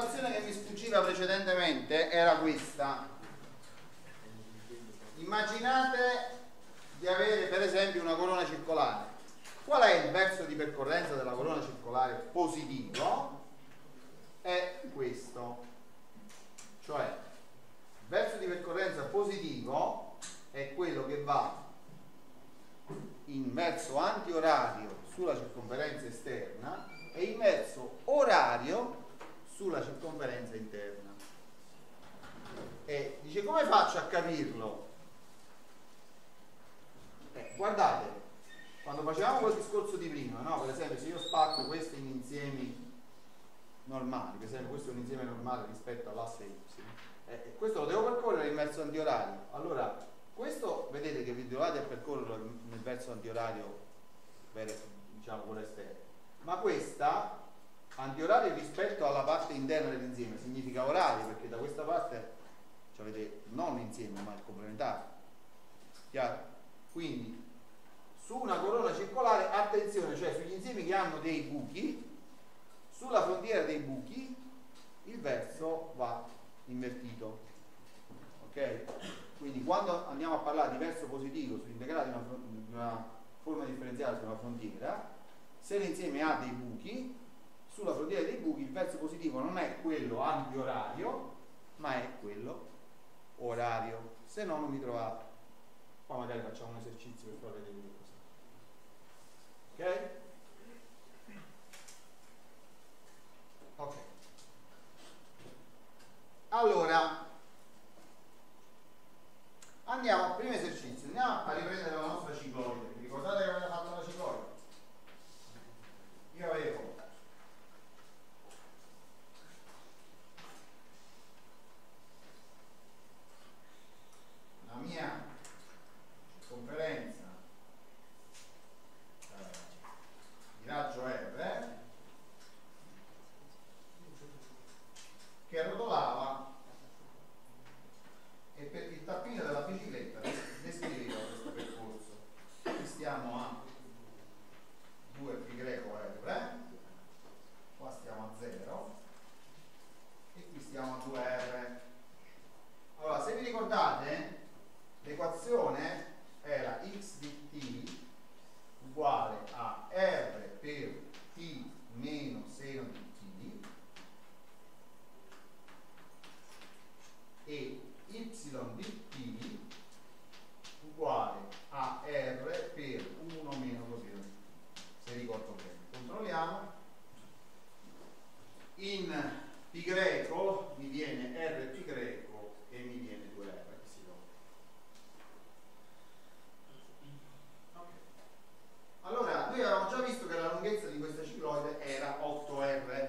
un'osservazione che mi sfuggiva precedentemente era questa. Immaginate di avere per esempio una corona circolare. Qual è il verso di percorrenza della corona circolare positivo? È questo, cioè il verso di percorrenza positivo è quello che va in verso antiorario sulla circonferenza esterna e in verso orario sulla circonferenza interna. E dice, come faccio a capirlo? Guardate, quando facevamo quel discorso di prima, no? Per esempio, se io spacco questi in insiemi normali, per esempio questo è un insieme normale rispetto all'asse y, questo lo devo percorrere in verso antiorario. Allora, questo vedete che vi trovate a percorrerlo nel verso antiorario, diciamo quello esterno, ma questa antiorario rispetto alla parte interna dell'insieme significa orario, perché da questa parte avete non l'insieme ma il complementare, chiaro? Quindi su una corona circolare, attenzione, cioè sugli insiemi che hanno dei buchi, sulla frontiera dei buchi il verso va invertito, ok? Quindi quando andiamo a parlare di verso positivo sull'integrale di una forma differenziale su una frontiera, se l'insieme ha dei buchi, sulla frontiera dei buchi il verso positivo non è quello antiorario ma è quello orario, se no non mi trovate. Poi magari facciamo un esercizio per farvi vedere così, ok? Ok, allora andiamo al primo esercizio, andiamo a riprendere la nostra cicloide. Vi ricordate che avevamo fatto la cicloide? Io avevo la mia circonferenza di raggio R che rotolava e per il tappino della bicicletta descriveva questo percorso. Qui stiamo a 2πr, qua stiamo a 0 e qui stiamo a 2r. Allora, se vi ricordate, l'equazione era x di t uguale a r per t meno seno di t e y di t uguale a r per 1 meno coseno di t, se ricordo bene. Controlliamo. In pi greco mi viene r pi greco e mi viene 2r. Allora, noi avevamo già visto che la lunghezza di questa cicloide era 8r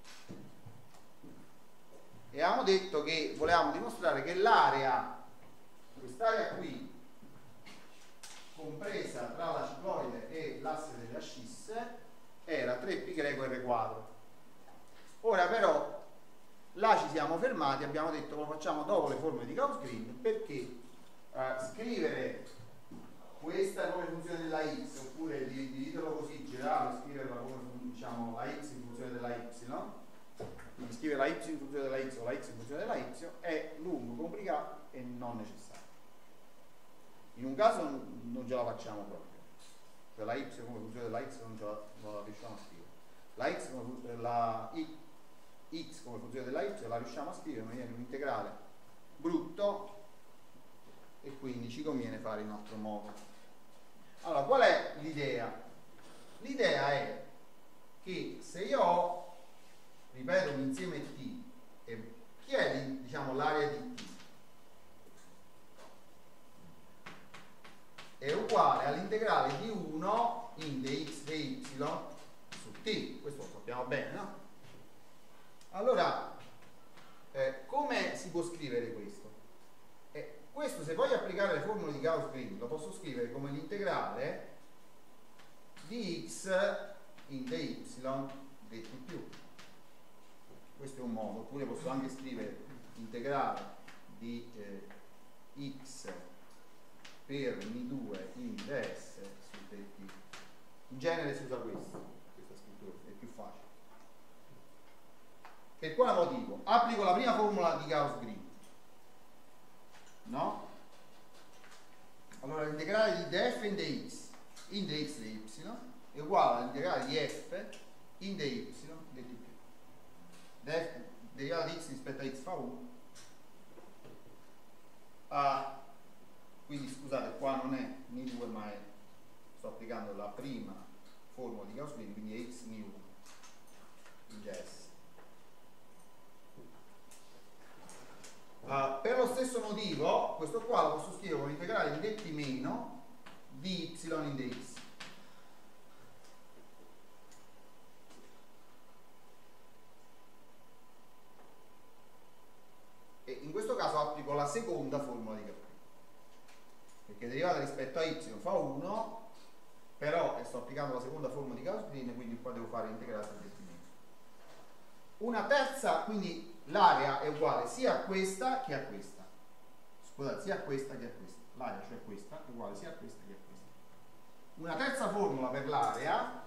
e avevamo detto che volevamo dimostrare che l'area, quest'area qui, compresa tra la cicloide e l'asse delle ascisse, era 3π greco r quadro. Ora però là ci siamo fermati, abbiamo detto lo facciamo dopo le formule di Gauss-Green, perché scrivere questa come funzione della x, oppure dividetelo così, girarlo e scriverla come diciamo la x in funzione della y, quindi scrivere la y in funzione della y o la x in funzione della y è lungo, complicato e non necessario. In un caso non ce la facciamo proprio, cioè la y come funzione della x non la riusciamo a scrivere, x come funzione della y la riusciamo a scrivere, ma viene un integrale brutto e quindi ci conviene fare in altro modo. Allora, qual è l'idea? L'idea è che se io ho, ripeto, un insieme T e chi è diciamo l'area di T è uguale all'integrale di 1 in dx dy su T, questo lo sappiamo bene, no? Allora, come si può scrivere questo? Questo, se voglio applicare le formule di Gauss-Green, lo posso scrivere come l'integrale di x in dy dt più. Questo è un modo, oppure posso anche scrivere integrale di x per mi2 in ds su dt. In genere si usa questa scrittura, è più facile. Per quale motivo? Applico la prima formula di Gauss-Green, no? Allora l'integrale di df in dx in dx di y è uguale all'integrale di f in dy di t. Df derivata di x rispetto a x fa 1. Quindi scusate, qua non è μ2 ma è, sto applicando la prima formula di Gauss-Green, quindi è x μ1 in ds. Per lo stesso motivo questo qua lo posso scrivere con l'integrale di dt meno di y in dx. E in questo caso applico la seconda formula di Gauss-Green, perché derivata rispetto a y fa 1, però sto applicando la seconda formula di Gauss-Green, quindi qua devo fare l'integrale su dt meno. Una terza, quindi l'area è uguale sia a questa che a questa. Scusate, sia a questa che a questa. L'area, cioè questa, è uguale sia a questa che a questa. Una terza formula per l'area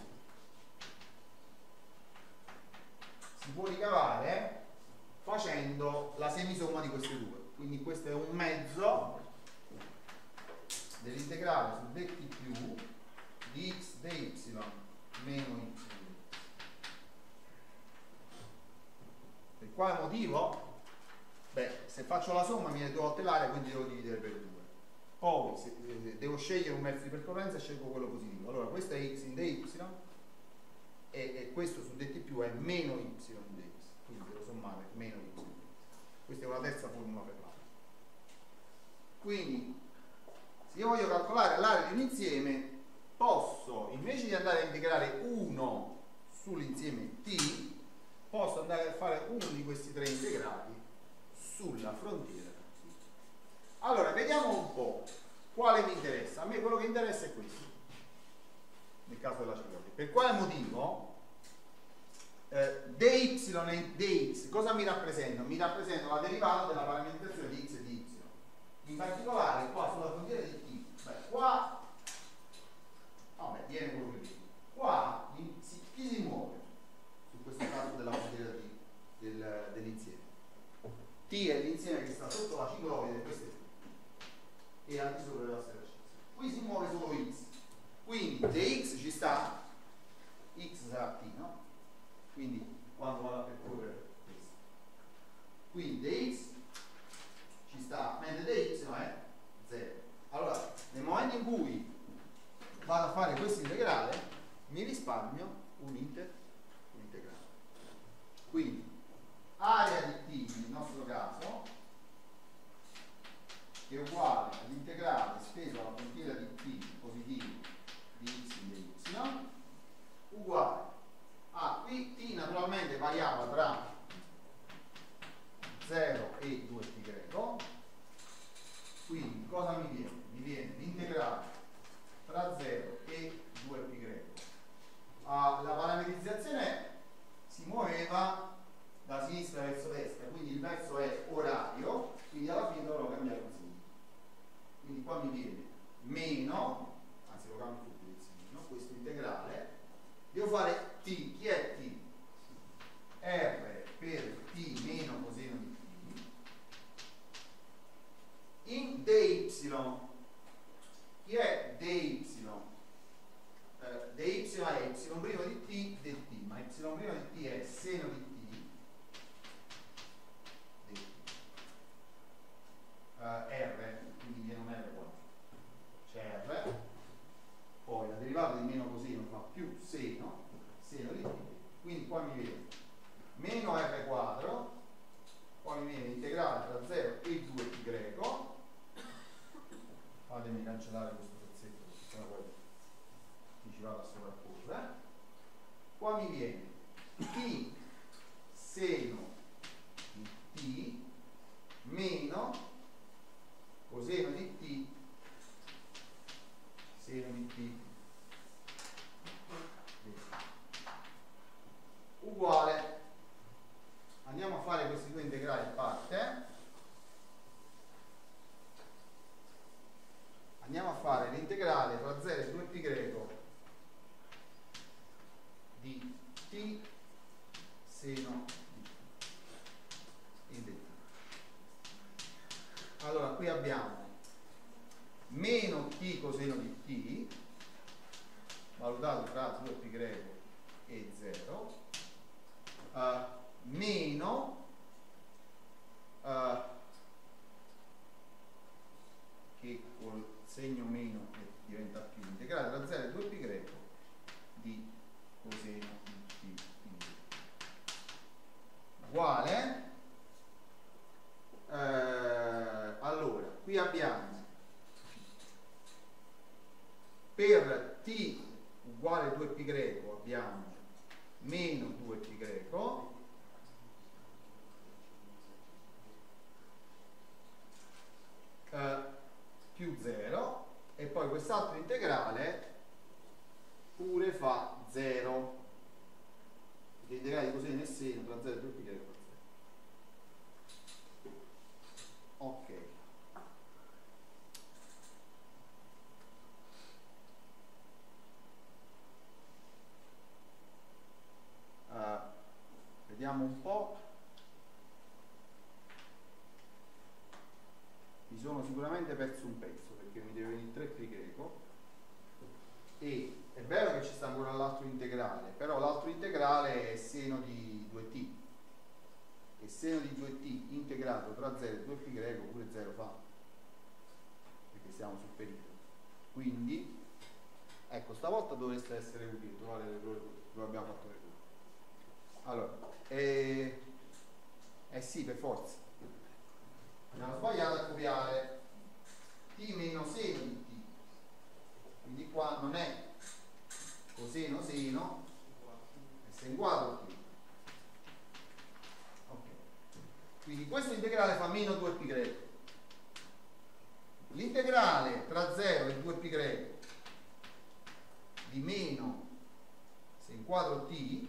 si può ricavare facendo la semisomma di queste due. Quindi questo è un mezzo dell'integrale su dt più di x dy meno y. Per quale motivo? Beh, se faccio la somma mi viene 2 volte l'area, quindi devo dividere per 2. Poi se devo scegliere un mezzo di percorrenza, scelgo quello positivo. Allora questo è x in dy e questo su dt più è meno y in dx, quindi devo sommare meno y in dx. Questa è una terza formula per l'area. Quindi se io voglio calcolare l'area di un insieme, posso, invece di andare a integrare 1 sull'insieme t, posso andare a fare uno di questi tre integrali sulla frontiera. Allora vediamo un po' quale mi interessa. A me quello che interessa è questo, nel caso della cicloide. Per quale motivo? dy e dx cosa mi rappresentano? Mi rappresentano la derivata della parametrizzazione di x e di y. In particolare qua sulla frontiera di t, qua vabbè, viene quello che dico. Qua chi si muove su questo caso della frontiera dell'insieme? T è l'insieme che sta sotto la cicloide, questo è T, e al di sopra della sfera C. Qui si muove solo x, quindi dx ci sta, x sarà t, no? Quindi quando vado a percorrere questo, quindi dx ci sta, mentre dy è 0. Allora nel momento in cui vado a fare questo integrale mi risparmio un integrale. Quindi area di t nel nostro caso è uguale all'integrale steso alla frontiera di t positivo di x in dy uguale a qui t naturalmente variava tra 0 e 2π, quindi cosa mi viene? Mi viene l'integrale tra 0 e 2π. La parametrizzazione si muoveva da sinistra verso destra, quindi il verso è orario, quindi alla fine dovrò cambiare un segno. Quindi qua mi viene meno, anzi lo cambio subito il segno, questo integrale, devo fare t, chi è t? R per t meno coseno di t in dy, chi è dy? Dy è y prima di t del t, ma y prima di t è seno di t del t. R, quindi viene un R qua, c'è R, poi la derivata di meno coseno fa più seno di t, quindi qua mi viene meno R quadro, poi mi viene integrale tra 0 e 2π, fatemi cancellare questo pezzetto perché sennò poi mi ci vado a sovrapporre. Qua mi viene t seno di t meno coseno di t seno di t uguale, andiamo a fare questi due integrali a parte. Andiamo a fare l'integrale tra 0 e 2π di t seno di t. coseno di t valutato tra 2π e 0 meno che col segno meno diventa più integrale tra 0 e 2π di coseno di t uguale allora qui abbiamo per t uguale 2π abbiamo meno 2π più 0 e poi quest'altro integrale pure fa 0 perché l'integrale di coseno e seno tra 0 e 2π fa 0. Ok. Vediamo un po'. Mi sono sicuramente perso un pezzo perché mi deve venire 3π e è vero che ci sta ancora l'altro integrale, però l'altro integrale è seno di 2t e seno di 2t integrato tra 0 e 2π pure 0 fa perché siamo sul periodo, quindi ecco stavolta dovreste essere utili trovare l'errore dove abbiamo fatto l'errore. Allora sì, per forza abbiamo sbagliato a copiare t meno seno di t, quindi qua non è coseno seno, è sen quadro t. Ok, quindi questo integrale fa meno 2π, l'integrale tra 0 e 2π di meno sen quadro t,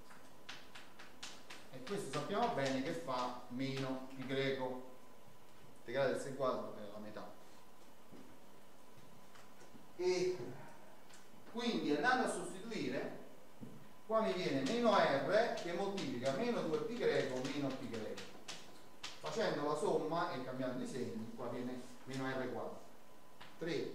e questo sappiamo bene che fa meno π, l'integrale del sen quadro è la metà, e quindi andando a sostituire qua mi viene meno r che moltiplica meno 2π meno π, facendo la somma e cambiando i segni qua viene meno r quadro 3π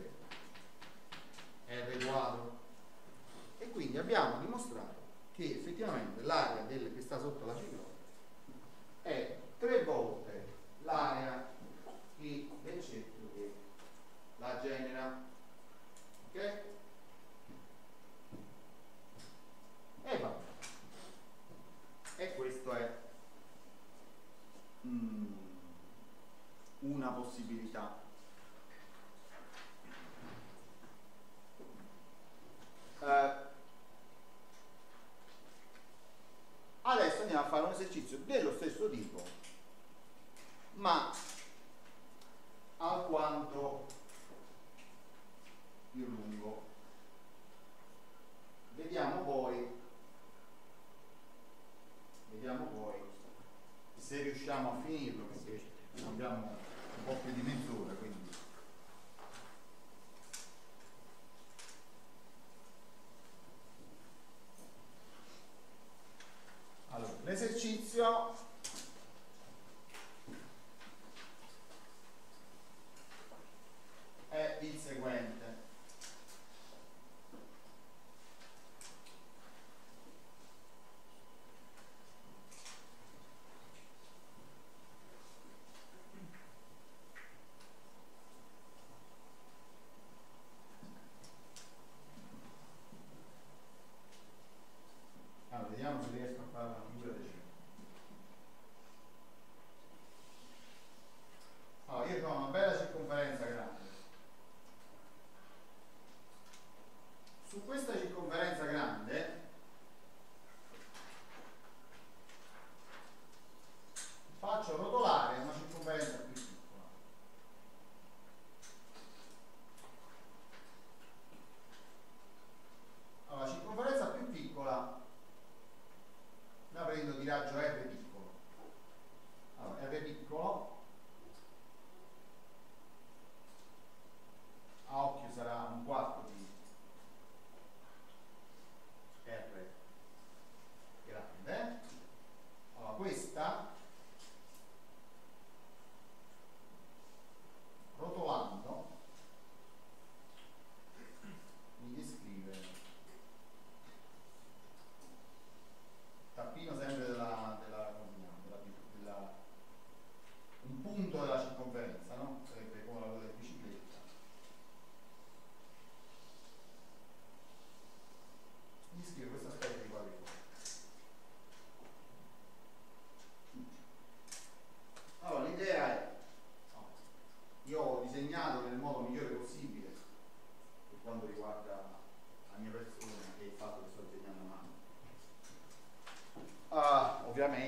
r quadro, e quindi abbiamo dimostrato che effettivamente l'area che sta sotto la cicloide è 3 volte l'area che del cerchio che la genera. Ok? E va. E questo è una possibilità. Adesso andiamo a fare un esercizio dello stesso tipo, ma alquanto più lungo. Vediamo poi se riusciamo a finirlo, perché abbiamo un po' più di mezz'ora, quindi allora l'esercizio è il seguente. Allora, vediamo se riesco a fare una figura decente.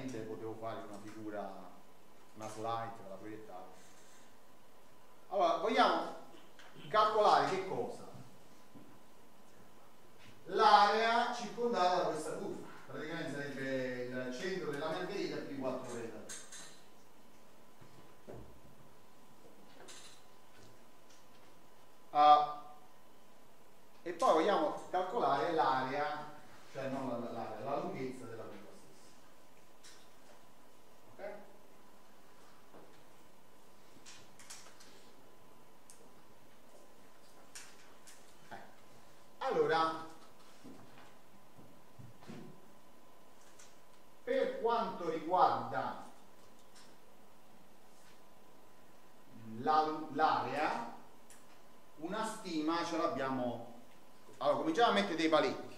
tranquillamente potevo fare una figura, una slide per la proiettare. Allora, vogliamo calcolare che cosa? L'area circondata da questa curva, praticamente sarebbe il centro della margherita più 4 petali. E poi vogliamo calcolare l'area, cioè non l'area, la lunghezza della curva stessa. Ok? Allora, per quanto riguarda l'area, una stima ce l'abbiamo. Allora, cominciamo a mettere dei paletti.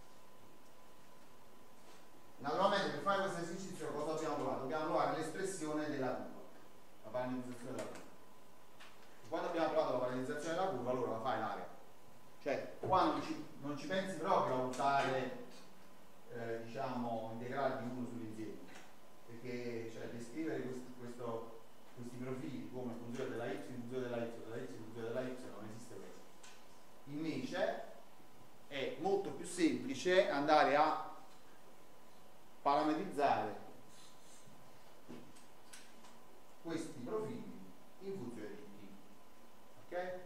Naturalmente per fare questo esercizio cosa dobbiamo provare? Dobbiamo provare l'espressione della curva, la parallelizzazione della curva. Quando abbiamo provato la parallelizzazione della curva, allora la fai l'area. Cioè, quando non ci pensi proprio a usare diciamo integrale di 1 sull'insieme, perché cioè, descrivere questi profili come funzione della y, funzione della y, della y, funzione della y non esiste questo. Invece è molto più semplice andare a parametrizzare questi profili in funzione di t. Ok?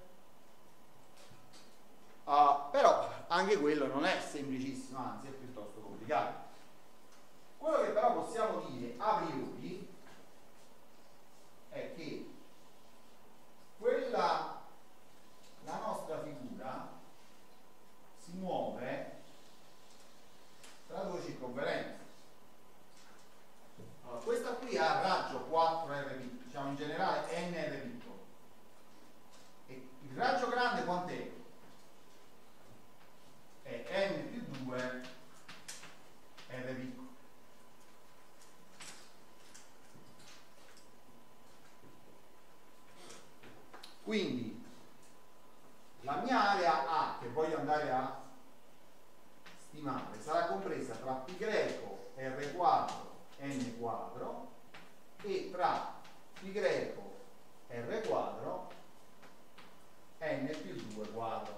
Però anche quello non è semplicissimo, anzi è piuttosto complicato. Quello che però possiamo dire a priori è che la nostra figura si muove tra due circonferenze. Allora, questa qui ha raggio 4R piccolo, diciamo in generale NR piccolo. E il raggio grande quant'è? È n più 2 R piccolo. Quindi la mia area A che voglio andare a stimare sarà compresa tra π greco R quadro N quadro e tra π greco R quadro N più 2 quadro.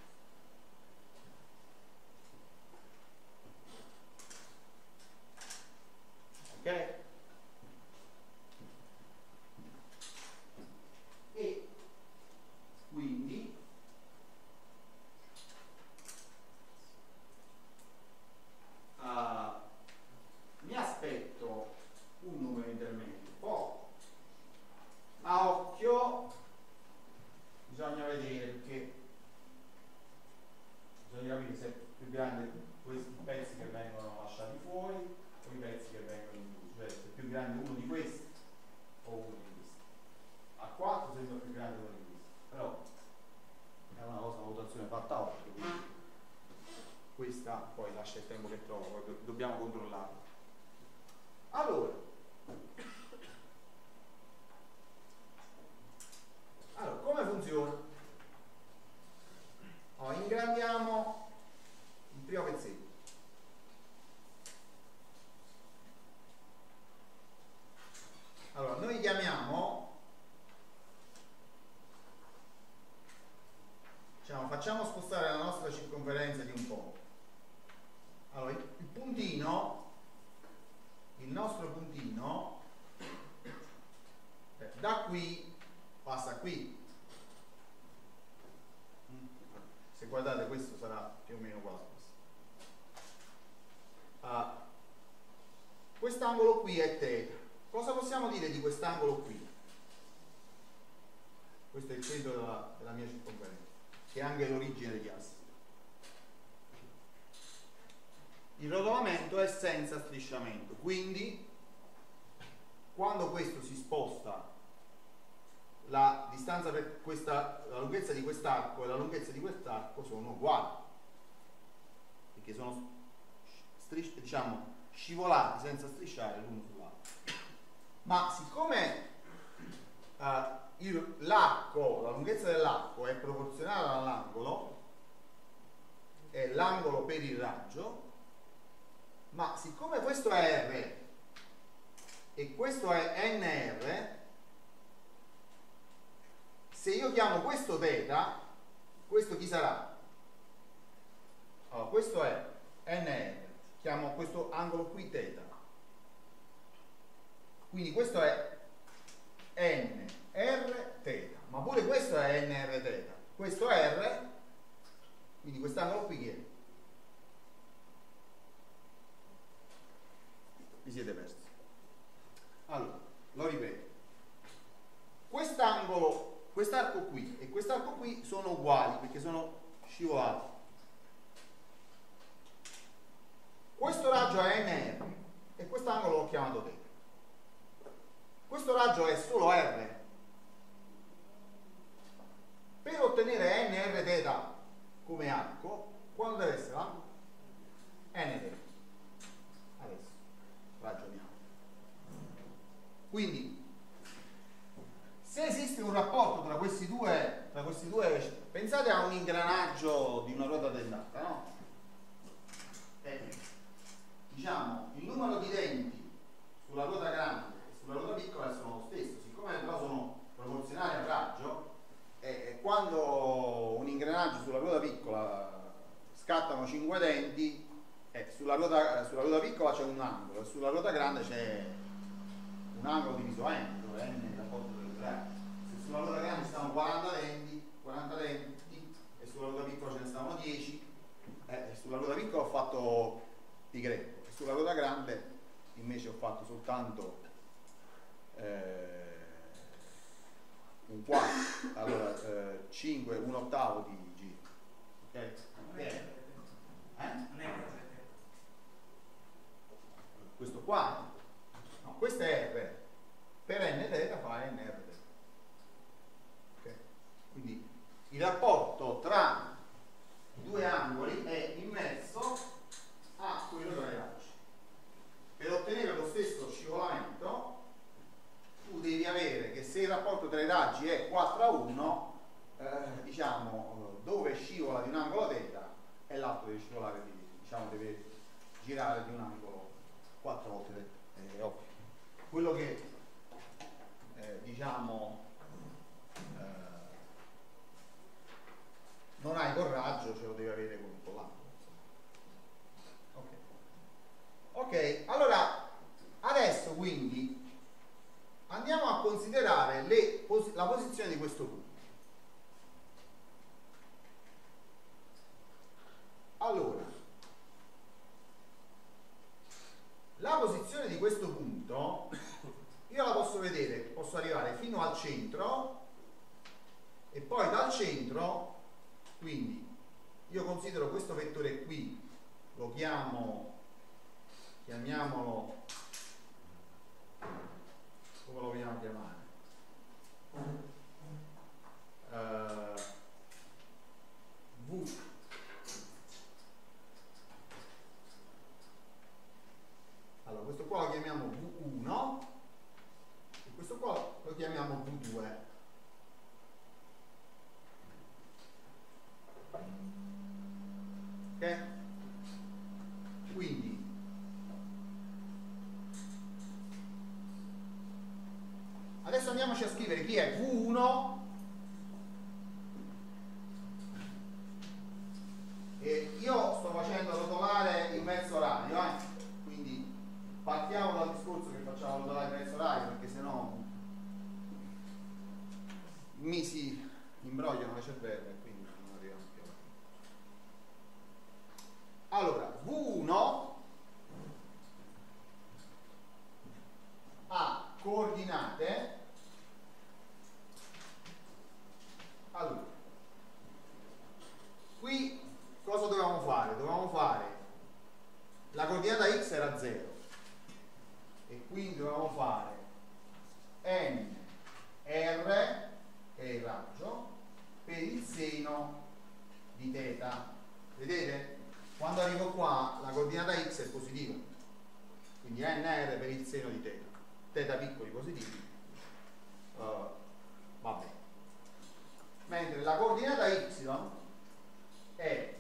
Ok? E quindi mi aspetto un numero intermedio. Poi a occhio bisogna vedere, perché bisogna capire se è più grande questi pezzi che vengono lasciati fuori o i pezzi che vengono inclusi, cioè se è più grande uno di questi o uno di questi. A 4 sembra più grande uno di questi, però è una cosa, una valutazione fatta a occhio, quindi questa poi lascia il tempo che trovo, dobbiamo controllarla. Allora, come funziona? Allora, ingrandiamo il primo pezzetto. Allora, noi chiamiamo, diciamo, facciamo spostare la nostra circonferenza di un po'. Allora, il puntino, il nostro puntino, da qui passa qui. Se guardate, questo sarà più o meno uguale a questo. Quest'angolo qui è θ. Cosa possiamo dire di quest'angolo qui? Questo è il centro della mia circonferenza, che è anche l'origine degli assi. Il rotolamento è senza strisciamento, quindi quando questo si sposta, la distanza per la lunghezza di quest'arco e la lunghezza di quest'arco sono uguali, perché sono diciamo scivolati senza strisciare l'uno sull'altro. Ma siccome l'arco, la lunghezza dell'arco è proporzionale all'angolo, è l'angolo per il raggio, ma siccome questo è R e questo è NR, se io chiamo questo θ, questo chi sarà? Allora, questo è NR, chiamo questo angolo qui θ, quindi questo è NRθ, ma pure questo è NRθ, questo è R, quindi quest'angolo qui chi è? Vi siete persi. Allora, lo ripeto, quest'angolo, quest'arco qui e quest'arco qui sono uguali perché sono scivolati. Questo raggio è NR e quest'angolo l'ho chiamato θ. Questo raggio è solo R. Per ottenere NRθ come arco, quando deve essere l'angolo? Nθ. Adesso ragioniamo. Quindi, se esiste un rapporto tra questi due, pensate a un ingranaggio di una ruota dentata, no? Diciamo, il numero di denti sulla ruota grande e sulla ruota piccola sono lo stesso, siccome però sono proporzionali al raggio, quando un ingranaggio sulla ruota piccola scattano 5 denti, sulla ruota piccola c'è un angolo e sulla ruota grande c'è un angolo diviso n, dove n è il rapporto delle due aree. Se sulla ruota grande stanno 40 denti e sulla ruota piccola ce ne stanno 10, sulla ruota piccola ho fatto pi greco e sulla ruota grande invece ho fatto soltanto un quarto, allora 5, un ottavo di giro, ok? Questo qua, no, questo è R, per Nθ fa NRθ, ok? Quindi il rapporto tra i due angoli è inverso a quello tra i raggi. Per ottenere lo stesso scivolamento tu devi avere che se il rapporto tra i raggi è 4:1, diciamo dove scivola di un angolo θ e l'altro deve scivolare deve girare di un angolo 4 volte θ. È ovvio. Quello che non hai col raggio ce lo devi avere con l'angolo. Ok, allora adesso quindi andiamo a considerare la posizione di questo punto. Allora, la posizione di questo punto io la posso vedere, posso arrivare fino al centro e poi dal centro, quindi io considero questo vettore qui, lo chiamiamolo, come lo vogliamo chiamare? V. Allora, questo qua lo chiamiamo V1 e questo qua lo chiamiamo V2. Ok? Quindi adesso andiamoci a scrivere chi è V1 e io sto facendo rotolare il mezzo orario, quindi partiamo dal discorso che facciamo rotolare il mezzo orario, perché sennò mi si imbrogliano le cervelle e quindi non arriviamo più alla fine. Allora, V1 ha coordinate. Allora, qui cosa dovevamo fare? Dovevamo fare la coordinata x era 0 e quindi dovevamo fare n r, che è il raggio, per il seno di θ. Vedete? Quando arrivo qua la coordinata x è positiva, quindi nr per il seno di θ, θ piccoli positivi, vabbè. Mentre la coordinata y è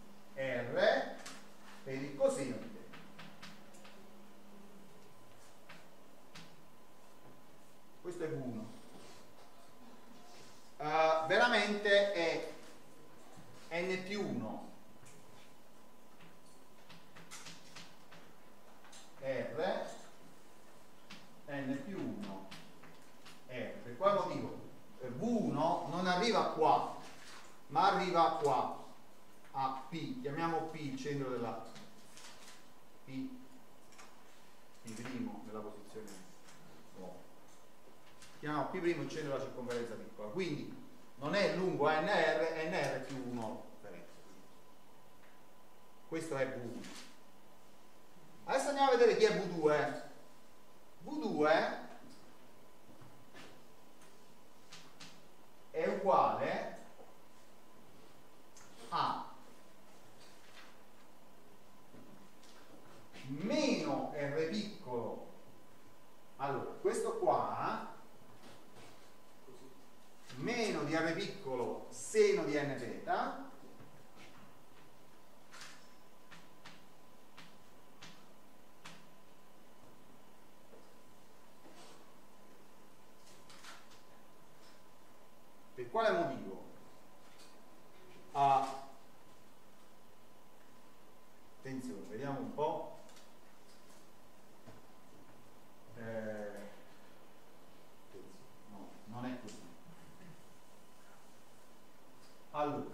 nr per il coseno di θ. P il centro della P primo nella posizione O. Chiamiamo P' il centro della circonferenza piccola, quindi non è lungo NR più 1 differenza. Questo è V1. Adesso andiamo a vedere chi è V2. V2 è uguale a meno R piccolo. Allora, questo qua meno di R piccolo seno di n θ per quale motivo? Attenzione, vediamo un po'. No, non è così. Allora,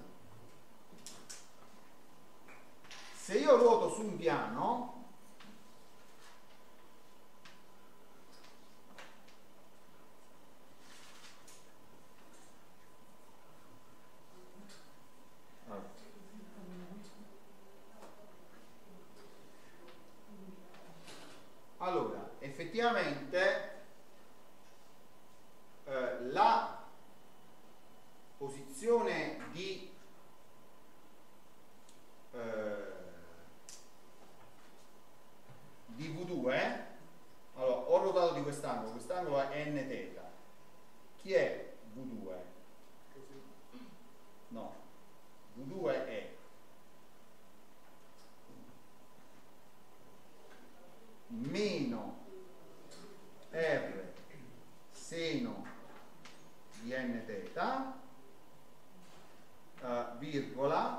se io ruoto su un piano, allora effettivamente la posizione di V2, allora ho ruotato di quest'angolo è n θ. Chi è V2? No, V2 è meno R seno di n θ virgola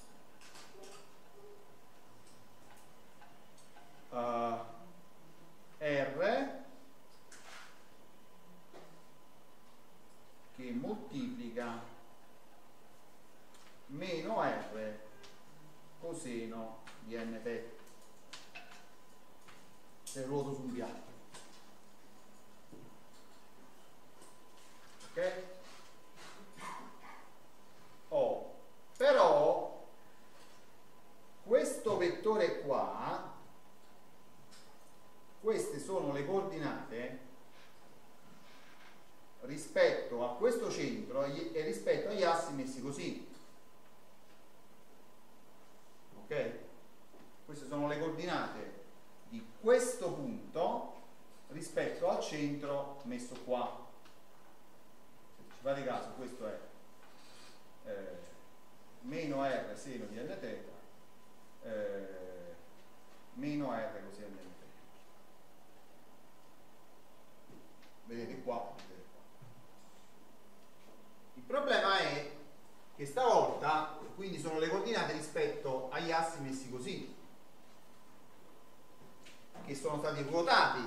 R che moltiplica meno R coseno di n θ se ruoto su un piano. Ok? Però questo vettore qua, queste sono le coordinate rispetto a questo centro e rispetto agli assi messi così. Ok? Queste sono le coordinate di questo punto rispetto al centro messo qua. Se ci fate caso, questo è meno R seno di n θ meno R coseno di n θ. Vedete qua, vedete qua. Il problema è che stavolta quindi sono le coordinate rispetto agli assi messi così, che sono stati ruotati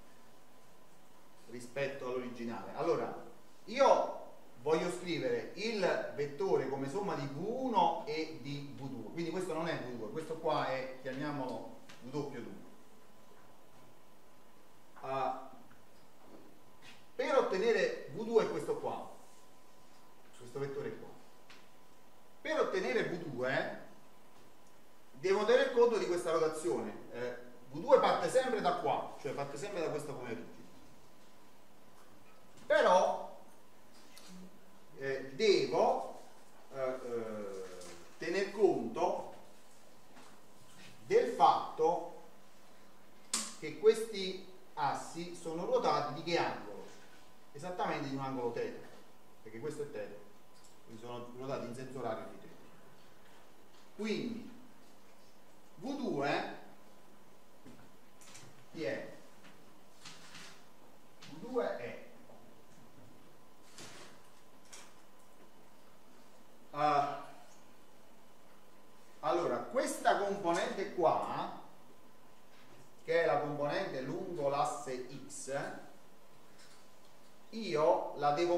rispetto all'originale. Allora io voglio scrivere il vettore come somma di V1 e di V2, quindi questo non è V2, questo qua è, chiamiamolo W2. Per ottenere V2 è questo qua, questo vettore qua. Per ottenere V2 devo tener conto di questa rotazione. V2 parte sempre da qua, cioè parte sempre da questa come origine. Però devo tener conto del fatto che questi assi sono ruotati di che angolo? Esattamente di un angolo θ, perché questo è θ, quindi sono ruotati in senso orario di θ. Quindi V2 chi è? V2 è allora questa componente qua, che è la componente lungo l'asse x, io la devo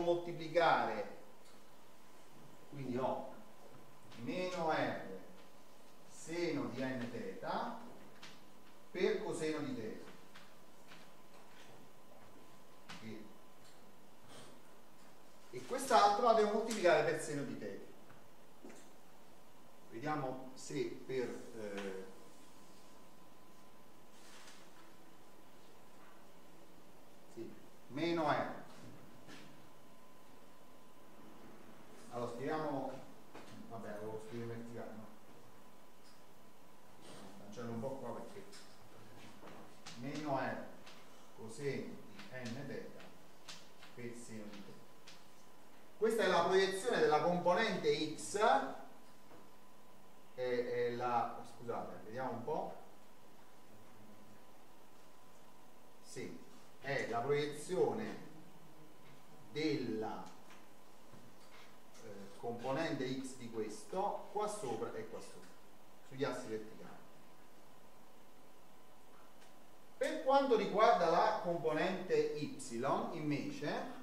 moltiplicare, quindi ho meno R seno di n θ per coseno di θ. E quest'altro la devo moltiplicare per seno di θ. Vediamo se per meno r. Allora scriviamo, vabbè, lo scrivo verticale, no? Cancello un po' qua perché meno r coseno di n θ per seno di θ. Questa è la proiezione della componente x e scusate, vediamo un po'. Sì, è la proiezione della componente x di questo qua sopra e qua sopra sugli assi verticali. Per quanto riguarda la componente y invece,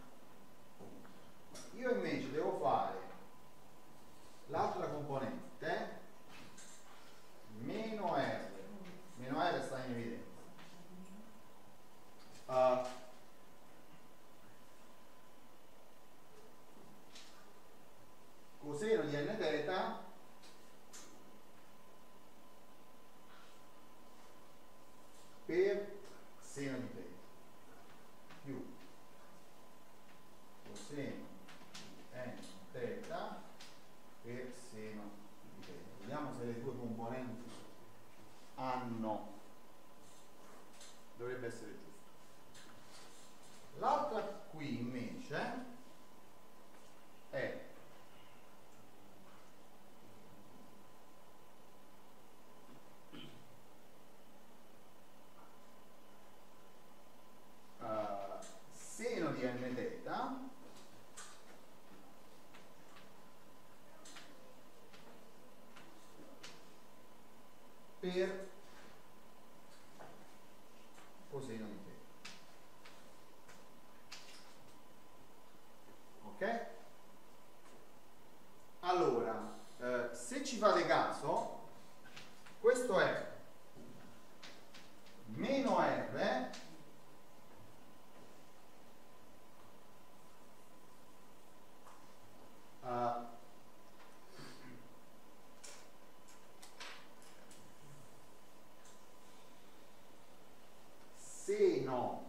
io invece devo fare l'altra componente meno r sta in evidenza, coseno di n θ per seno di θ più coseno di n θ per seno di θ. Vediamo se le due componenti dovrebbe essere giusto. L'altra qui invece è seno di n θ per coseno di θ. Ok? Allora, se ci fate caso, questo è meno r seno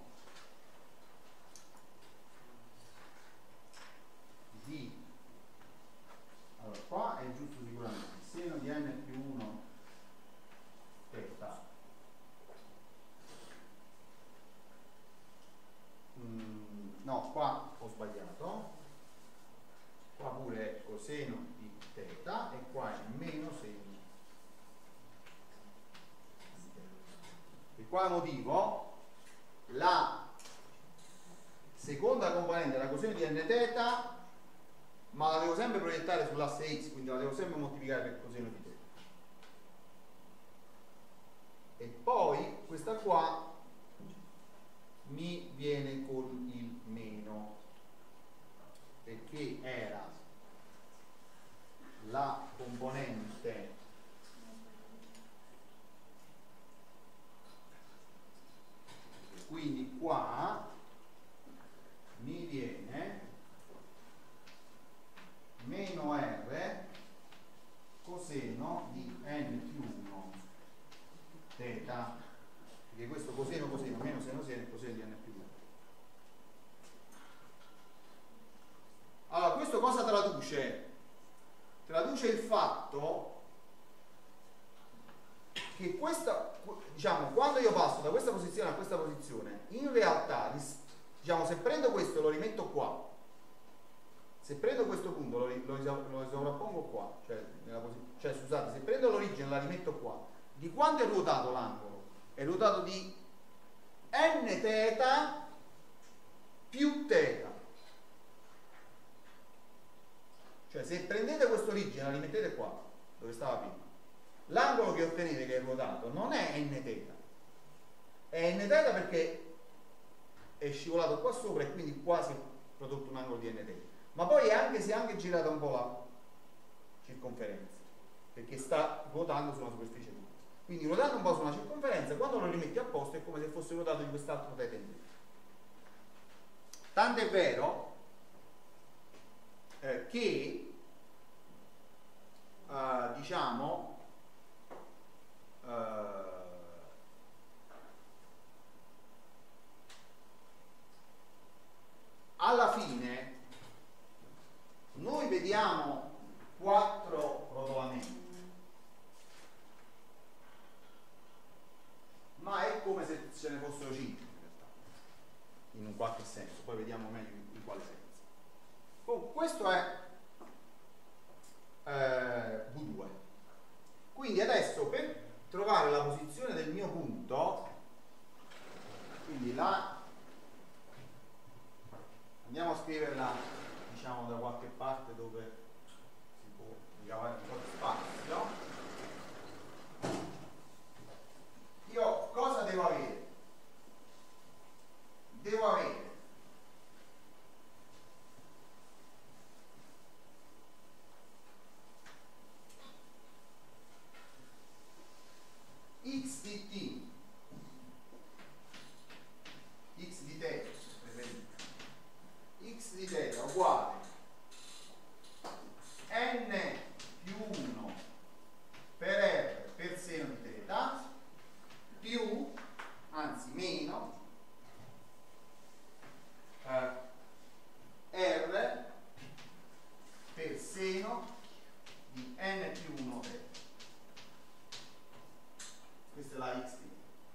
di, allora qua è giusto sicuramente, seno di n più 1 θ. No, qua ho sbagliato, qua pure è coseno di θ e qua è meno seno di θ. Per quale motivo? La seconda componente è la coseno di n θ, ma la devo sempre proiettare sull'asse x, quindi la devo sempre moltiplicare per coseno di θ. E poi questa qua mi viene con il meno, perché era la componente quindi qua mi viene meno r coseno di n più 1 θ, perché questo coseno meno seno è coseno di n più 1. Allora questo cosa traduce? Traduce il fatto che questa, diciamo, quando io passo da questa posizione a questa posizione, in realtà, diciamo, se prendo questo e lo rimetto qua, se prendo questo punto lo sovrappongo qua, cioè scusate, se prendo l'origine e la rimetto qua, di quanto è ruotato l'angolo? È ruotato di n θ più θ. Cioè se prendete quest'origine e la rimettete qua, dove stava prima, l'angolo che ottenete che è ruotato non è n θ, è n θ perché è scivolato qua sopra e quindi qua si è prodotto un angolo di n θ, ma poi si è anche girata un po' la circonferenza, perché sta ruotando su una superficie punta. Quindi ruotando un po' su una circonferenza, quando lo rimetti a posto è come se fosse ruotato di quest'altro θ indietro. Tant'è vero che diciamo alla fine noi vediamo 4 rotolamenti, ma è come se ce ne fossero 5 in realtà, in un qualche senso, poi vediamo meglio in quale senso. Questo è V2. Quindi adesso per trovare la posizione del mio punto, quindi andiamo a scriverla, diciamo, da qualche parte dove si può ricavare un po' di spazio. Io cosa devo avere? Devo avere x di t, x di θ, x di θ uguale n più 1 per r per seno di θ più, anzi meno, r per seno di n più 1 θ. Questa è la x di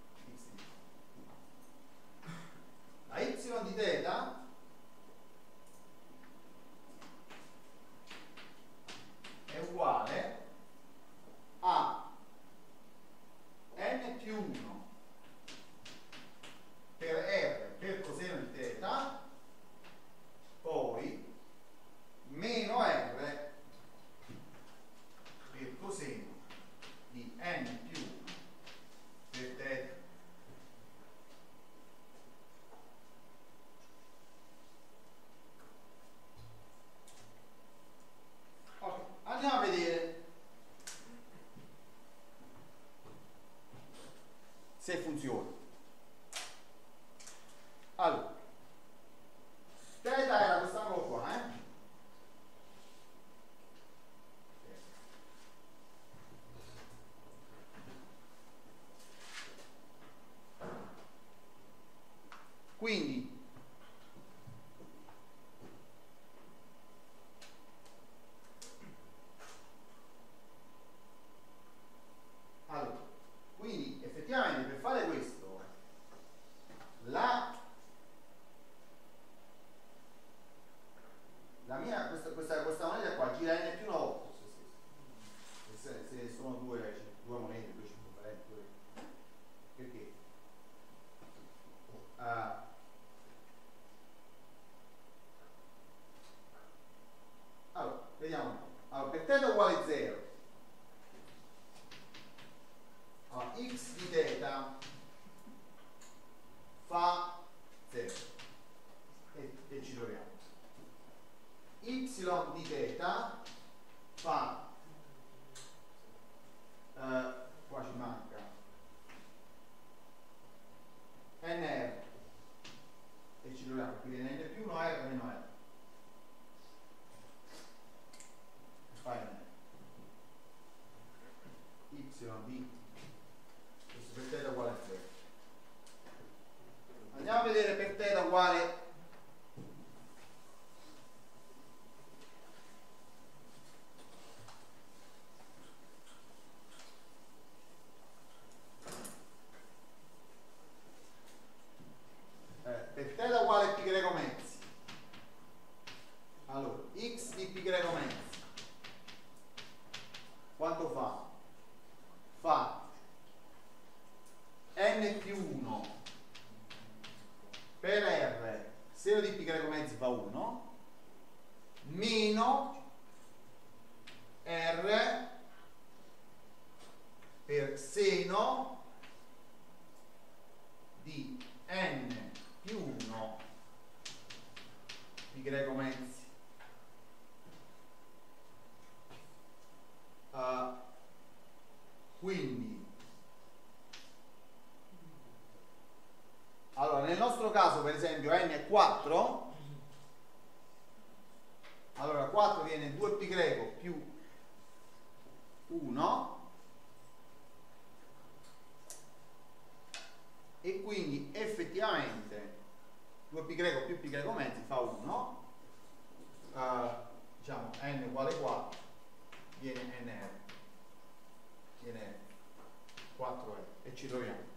la y di θ è uguale a n più 1 per r per coseno di θ poi meno r per coseno di n più 1 per θ. Ok, andiamo a vedere se funziona. Allora, θ era quest'angolo qua, quindi effettivamente per fare questo questa moneta qua gira n più una volta su se stessa, se sono due monete, due circonferenti, perché allora vediamo un po'. Allora, per θ uguale 0, allora, x di θ fa 0 e ci troviamo. Y di θ fa qua ci manca nr e ci troviamo, quindi n più 1 r meno r fai n y di questo per θ uguale a 0. Andiamo a vedere per θ uguale per θ uguale π greco mezzi. Allora, x di π greco mezzi quanto fa? Fa n più 1 per r seno di π greco mezzi fa 1 meno r per seno di n più 1 π greco mezzi nel nostro caso per esempio n è 4, allora 4 viene 2π più 1, e quindi effettivamente 2π più π mezzi fa 1, diciamo n uguale 4, viene nr, viene 4r, e ci troviamo.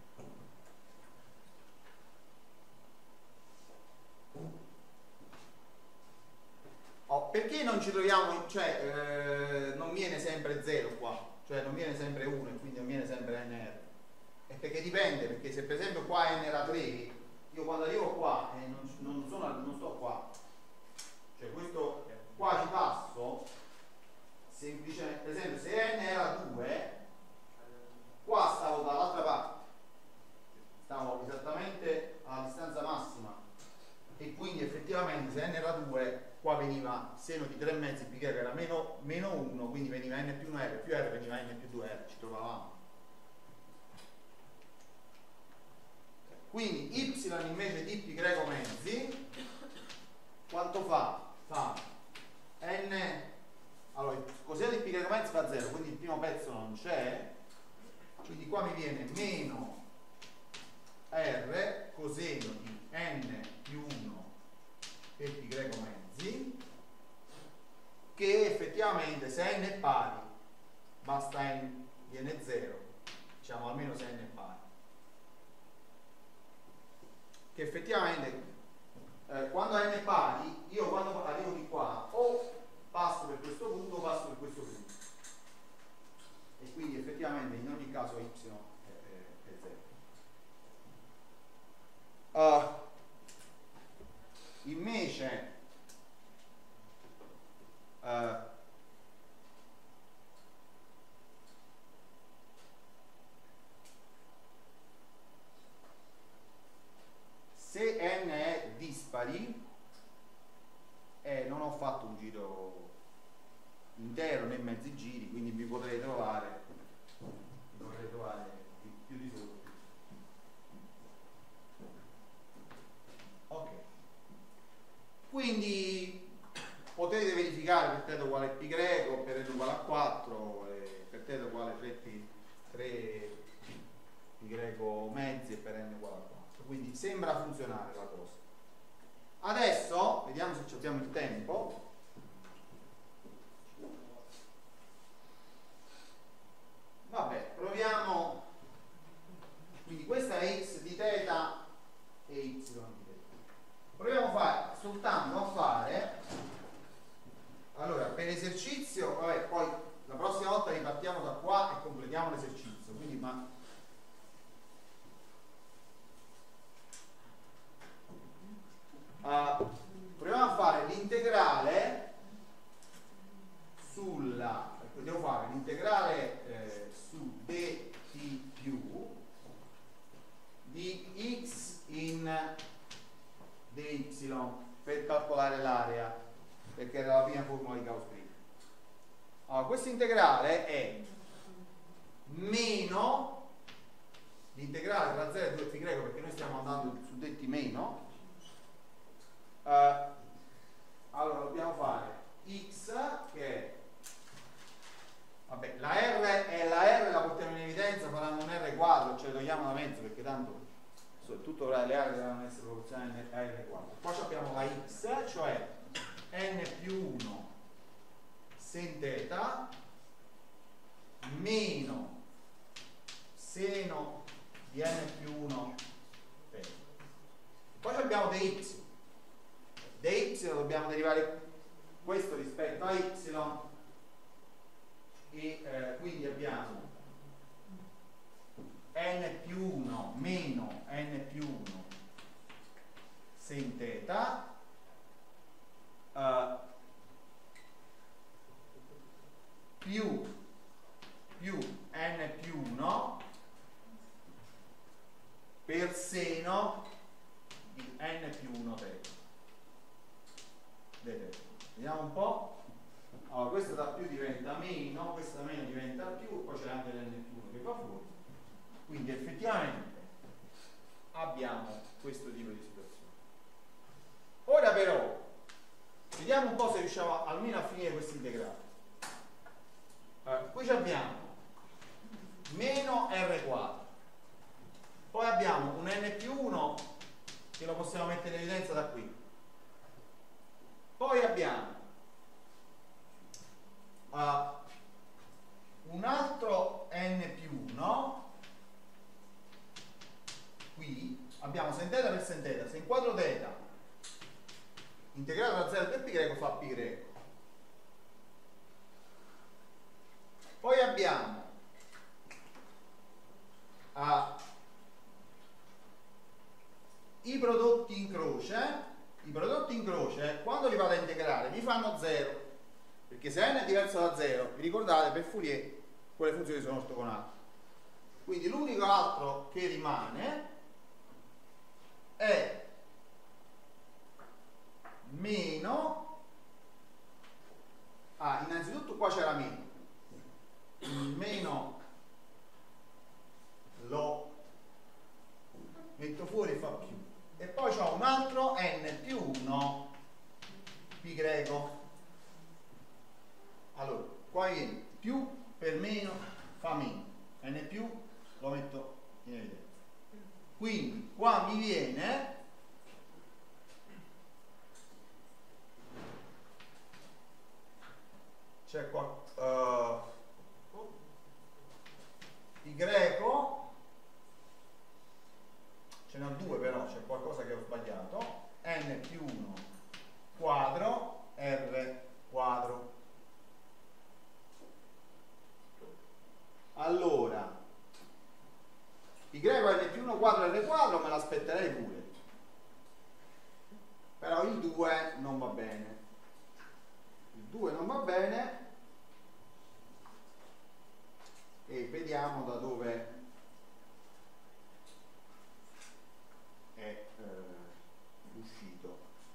Perché non ci troviamo, cioè non viene sempre 0 qua, cioè non viene sempre 1 e quindi non viene sempre nr? È perché dipende, perché se per esempio qua n era 3, io quando arrivo qua e non sto qua, cioè questo qua ci passo semplicemente, per esempio se n era 2, qua stavo dall'altra parte, stavo esattamente alla distanza massima, e quindi effettivamente se n era 2 qua veniva seno di 3 mezzi π che era meno 1, quindi veniva n più 1r più r veniva n più 2r, ci trovavamo. Quindi y invece di π mezzi quanto fa? Fa n, allora coseno di π mezzi fa 0, quindi il primo pezzo non c'è, quindi qua mi viene meno r coseno di n più 1 per π mezzi, che effettivamente se n è pari basta n viene 0, diciamo almeno se n è pari, che effettivamente quando n è pari, io quando arrivo di qua o passo per questo punto o passo per questo punto, e quindi effettivamente in ogni caso y è 0. Invece se n è dispari, non ho fatto un giro intero né mezzi giri, quindi mi potrei trovare più di sotto. Ok, quindi potete verificare per θ uguale π greco, per n uguale a 4, per θ uguale 3 π greco mezzi e per n uguale a 4. Quindi sembra funzionare la cosa. Adesso vediamo se abbiamo il tempo. Vabbè, proviamo. Quindi questa è x di θ e y di θ. Proviamo soltanto a fare, allora per esercizio, vabbè, poi la prossima volta ripartiamo da qua e completiamo l'esercizio, quindi proviamo a fare l'integrale devo fare l'integrale su dt più di x in dy per calcolare l'area, perché era la prima formula di Gauss-Green. Allora, questo integrale è meno l'integrale tra 0 e 2 π greco, perché noi stiamo andando su dt meno. Allora dobbiamo fare x che è, vabbè, la r la portiamo in evidenza, faranno un r quadro, ce le togliamo da mezzo perché tanto tutte le aree devono essere proporzionali a r quadro. Poi abbiamo la x, cioè n più 1 sin θ meno seno di n più 1 θ. Poi abbiamo dy. dy dobbiamo derivare questo rispetto a y, e quindi abbiamo n più 1 meno n più 1 sin θ più n più 1 per seno di n più 1 θ. Vedete? Vediamo un po'. Allora, questo da più diventa meno, questa meno diventa più, poi c'è anche l'n più 1 che va fuori. Quindi effettivamente abbiamo questo tipo di mettere in evidenza da qui. Poi abbiamo un altro n più 1, qui abbiamo sen θ per sen θ, se inquadro θ integrato da 0 per π fa π. Poi abbiamo i prodotti in croce, quando li vado a integrare mi fanno 0, perché se n è diverso da 0, vi ricordate, per Fourier quelle funzioni sono ortogonali. Quindi l'unico altro che rimane è meno, innanzitutto qua c'era meno, il meno lo metto fuori e fa più, e poi c'ho un altro n più 1 pi greco. Allora qua viene più per meno fa meno, n più lo metto in evidenza, quindi qua mi viene c'è qua pi greco, ce ne ho due però, c'è qualcosa che ho sbagliato, n più 1 quadro r quadro. Allora pi greco n più 1 quadro r quadro me l'aspetterei pure, però il 2 non va bene, il 2 non va bene, e vediamo da dove è uscito.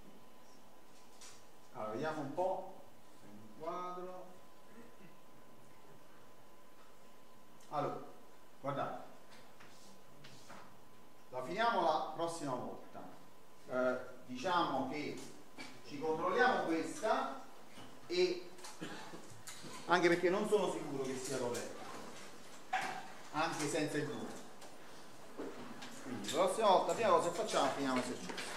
Allora vediamo un po', un quadro. Allora guardate, la finiamo la prossima volta. Diciamo che ci controlliamo questa, e anche perché non sono sicuro che sia corretta anche senza il 2. Quindi la prossima volta, prima cosa che facciamo, finiamo l'esercizio.